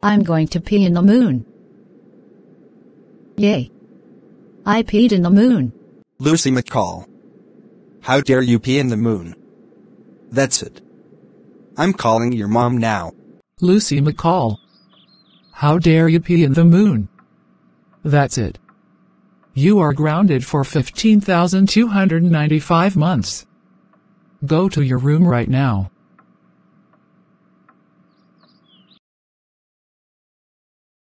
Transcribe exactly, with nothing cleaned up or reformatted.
I'm going to pee in the moon. Yay. I peed in the moon. Lucy McCall. How dare you pee in the moon? That's it. I'm calling your mom now. Lucy McCall. How dare you pee in the moon? That's it. You are grounded for fifteen thousand two hundred ninety-five months. Go to your room right now.